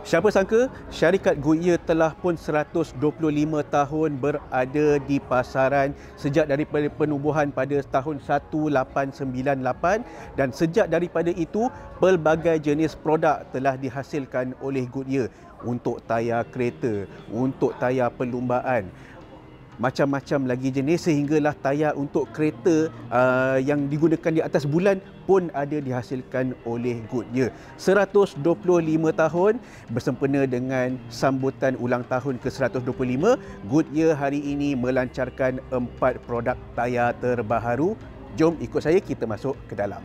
Siapa sangka syarikat Goodyear telah pun 125 tahun berada di pasaran sejak daripada penubuhan pada tahun 1898, dan sejak daripada itu pelbagai jenis produk telah dihasilkan oleh Goodyear untuk tayar kereta, untuk tayar perlumbaan, macam-macam lagi jenis, sehinggalah tayar untuk kereta yang digunakan di atas bulan pun ada dihasilkan oleh Goodyear. 125 tahun bersempena dengan sambutan ulang tahun ke-125, Goodyear hari ini melancarkan 4 produk tayar terbaharu. Jom ikut saya, kita masuk ke dalam.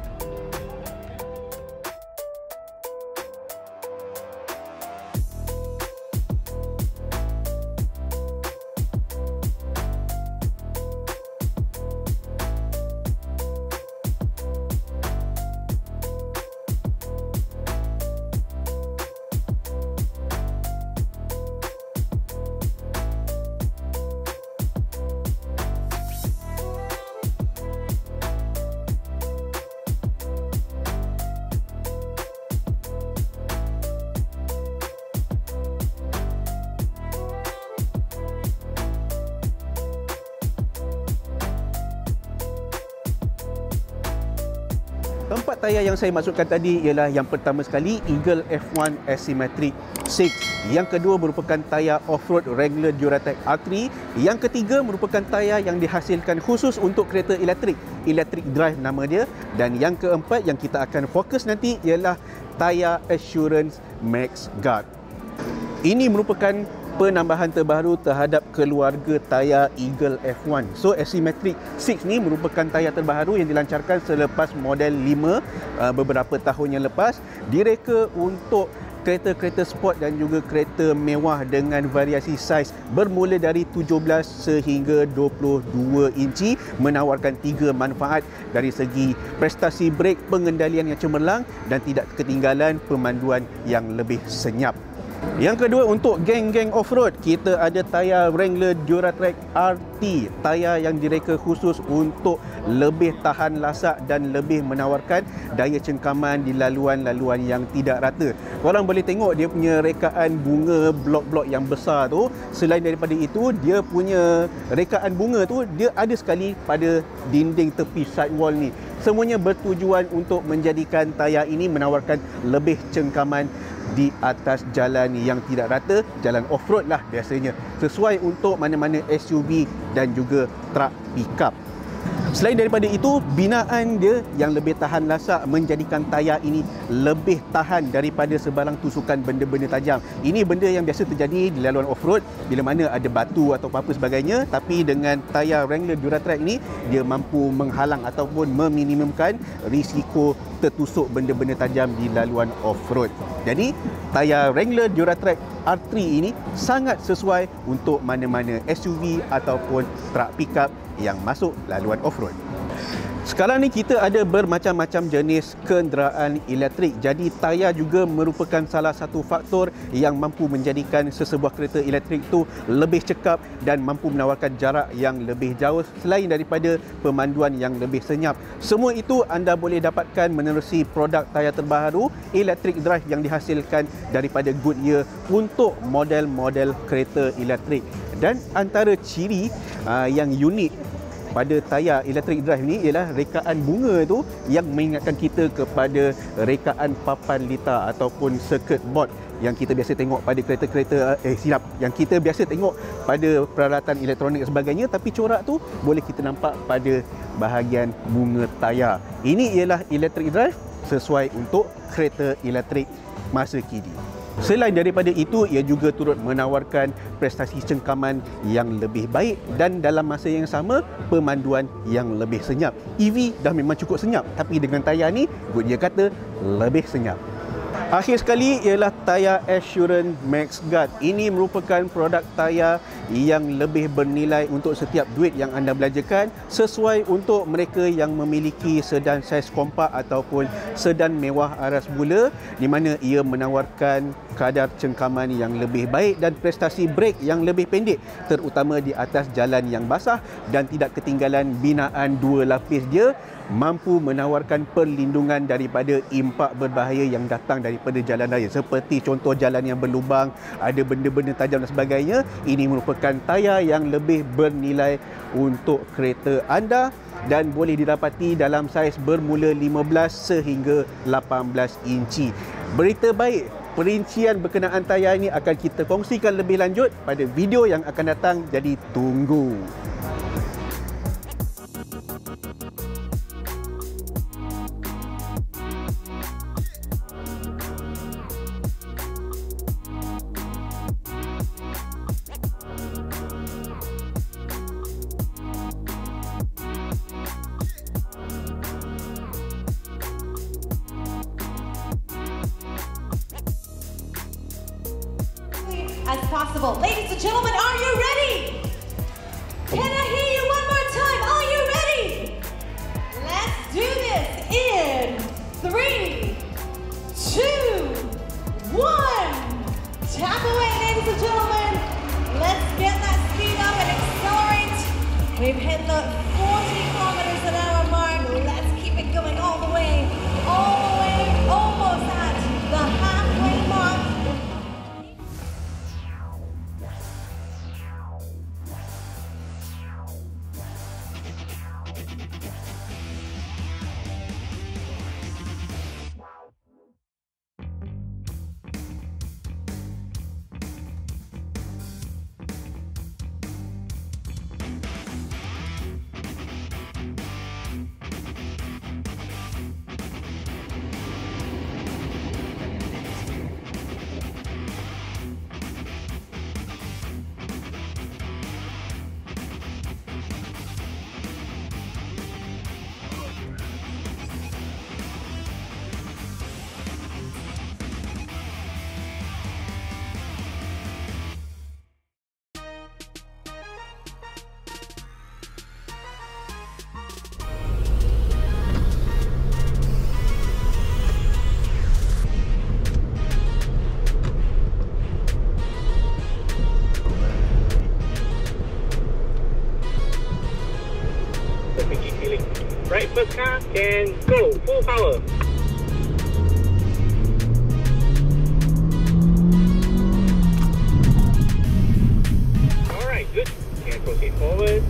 Tempat tayar yang saya maksudkan tadi ialah yang pertama sekali Eagle F1 Asymmetric 6. Yang kedua merupakan tayar off-road Wrangler Duratec R3. Yang ketiga merupakan tayar yang dihasilkan khusus untuk kereta elektrik, Electric Drive nama dia. Dan yang keempat yang kita akan fokus nanti ialah tayar Assurance Max Guard. Ini merupakan penambahan terbaru terhadap keluarga tayar Eagle F1. So Asymmetric 6 ni merupakan tayar terbaru yang dilancarkan selepas model 5 beberapa tahun yang lepas. Direka untuk kereta-kereta sport dan juga kereta mewah dengan variasi saiz bermula dari 17 sehingga 22 inci, menawarkan 3 manfaat dari segi prestasi brek, pengendalian yang cemerlang dan tidak ketinggalan pemanduan yang lebih senyap. Yang kedua, untuk geng-geng off-road, kita ada tayar Wrangler Duratec RT, tayar yang direka khusus untuk lebih tahan lasak dan lebih menawarkan daya cengkaman di laluan-laluan yang tidak rata. Korang boleh tengok dia punya rekaan bunga blok-blok yang besar tu. Selain daripada itu, dia punya rekaan bunga tu dia ada sekali pada dinding tepi sidewall ni. Semuanya bertujuan untuk menjadikan tayar ini menawarkan lebih cengkaman di atas jalan yang tidak rata, jalan off-road lah biasanya, sesuai untuk mana-mana SUV dan juga truk pickup. Selain daripada itu, binaan dia yang lebih tahan lasak menjadikan tayar ini lebih tahan daripada sebarang tusukan benda-benda tajam. Ini benda yang biasa terjadi di laluan off-road bila mana ada batu atau apa-apa sebagainya, tapi dengan tayar Wrangler Duratec ni dia mampu menghalang ataupun meminimumkan risiko tertusuk benda-benda tajam di laluan off-road. Jadi, tayar Wrangler Duratec R3 ini sangat sesuai untuk mana-mana SUV ataupun truk pickup yang masuk laluan off-road. Sekarang ni kita ada bermacam-macam jenis kenderaan elektrik. Jadi tayar juga merupakan salah satu faktor yang mampu menjadikan sesebuah kereta elektrik tu lebih cekap dan mampu menawarkan jarak yang lebih jauh selain daripada pemanduan yang lebih senyap. Semua itu anda boleh dapatkan menerusi produk tayar terbaru Electric Drive yang dihasilkan daripada Goodyear untuk model-model kereta elektrik. Dan antara ciri yang unik pada tayar Electric Drive ni ialah rekaan bunga tu yang mengingatkan kita kepada rekaan papan litar ataupun circuit board yang kita biasa tengok pada kereta-kereta yang kita biasa tengok pada peralatan elektronik dan sebagainya, tapi corak tu boleh kita nampak pada bahagian bunga tayar. Ini ialah Electric Drive sesuai untuk kereta elektrik masa kini. Selain daripada itu, ia juga turut menawarkan prestasi cengkaman yang lebih baik dan dalam masa yang sama pemanduan yang lebih senyap. EV dah memang cukup senyap, tapi dengan tayar ni Goodyear kata lebih senyap. Akhir sekali ialah tayar Assurance Max Guard. Ini merupakan produk tayar yang lebih bernilai untuk setiap duit yang anda belanjakan, sesuai untuk mereka yang memiliki sedan saiz kompak ataupun sedan mewah aras mula, di mana ia menawarkan kadar cengkaman yang lebih baik dan prestasi brek yang lebih pendek, terutama di atas jalan yang basah, dan tidak ketinggalan binaan 2 lapis dia mampu menawarkan perlindungan daripada impak berbahaya yang datang daripada jalan raya, seperti contoh jalan yang berlubang, ada benda-benda tajam dan sebagainya. Ini merupakan tayar yang lebih bernilai untuk kereta anda dan boleh didapati dalam saiz bermula 15 sehingga 18 inci. Berita baik, perincian berkenaan tayar ini akan kita kongsikan lebih lanjut pada video yang akan datang, jadi tunggu. As possible. Ladies and gentlemen, are you ready? Can I hear you one more time? Are you ready? Let's do this in 3, 2, 1. Tap away, ladies and gentlemen. Let's get that speed up and accelerate. We've hit the 40 kilometers an hour mark. Let's keep it going all the way, almost at the halfway mark. Right first car and go full power. Alright, good. And proceed forward.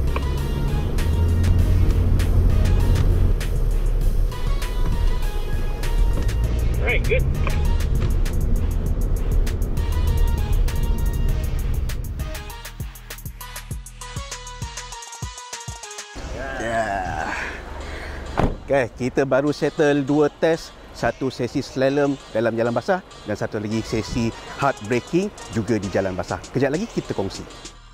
Alright, good. Okay, kita baru settle 2 test, satu sesi slalom dalam jalan basah dan satu lagi sesi hard braking juga di jalan basah. Kejap lagi kita kongsi.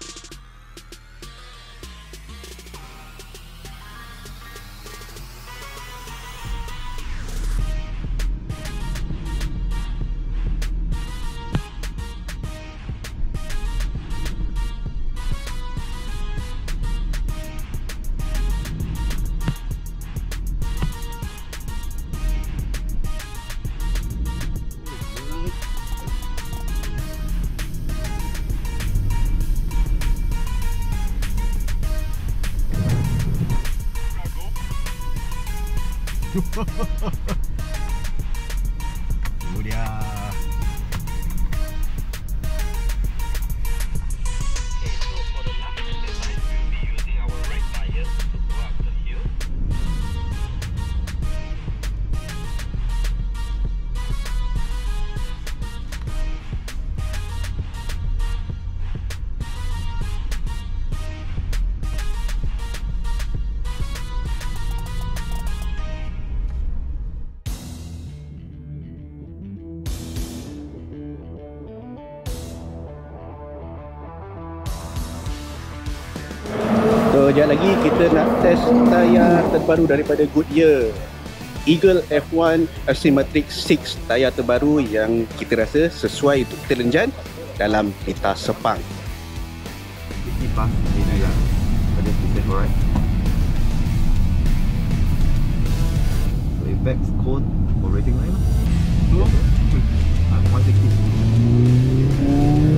Itu dia. So, sekejap lagi kita nak test tayar terbaru daripada Goodyear, Eagle F1 Asymmetric 6, tayar terbaru yang kita rasa sesuai untuk kita lenjan dalam pita Sepang. 50 ini lah. Ada tiket, alright. So Apex code for rating line lah. 160.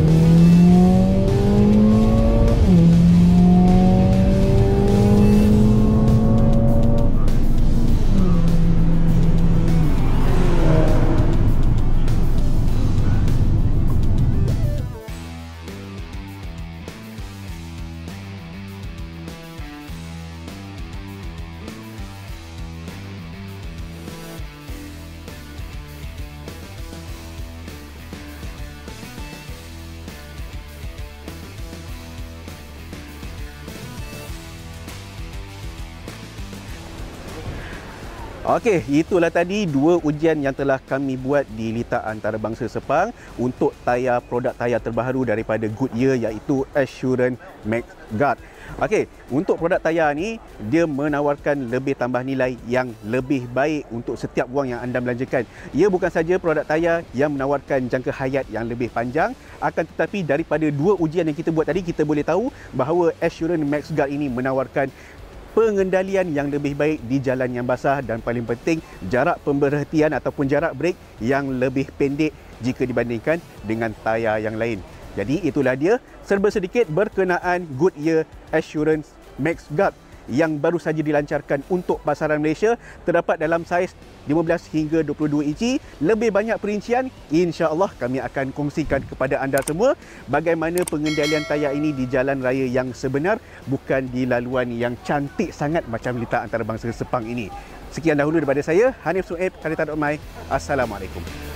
Okey, itulah tadi dua ujian yang telah kami buat di Litar Antarabangsa Sepang untuk produk tayar terbaru daripada Goodyear, iaitu Assurance Max Guard. Okey, untuk produk tayar ni dia menawarkan lebih tambah nilai yang lebih baik untuk setiap wang yang anda belanjakan. Ia bukan saja produk tayar yang menawarkan jangka hayat yang lebih panjang, akan tetapi daripada dua ujian yang kita buat tadi, kita boleh tahu bahawa Assurance Max Guard ini menawarkan pengendalian yang lebih baik di jalan yang basah, dan paling penting jarak pemberhentian ataupun jarak brek yang lebih pendek jika dibandingkan dengan tayar yang lain. Jadi itulah dia serba sedikit berkenaan Goodyear Assurance Max Guard yang baru saja dilancarkan untuk pasaran Malaysia. Terdapat dalam saiz 15 hingga 22 inci. Lebih banyak perincian, insya-Allah kami akan kongsikan kepada anda semua bagaimana pengendalian tayar ini di jalan raya yang sebenar, bukan di laluan yang cantik sangat macam Litar Antarabangsa Sepang ini. Sekian dahulu daripada saya, Hanif Sueb, Karita.my. Assalamualaikum.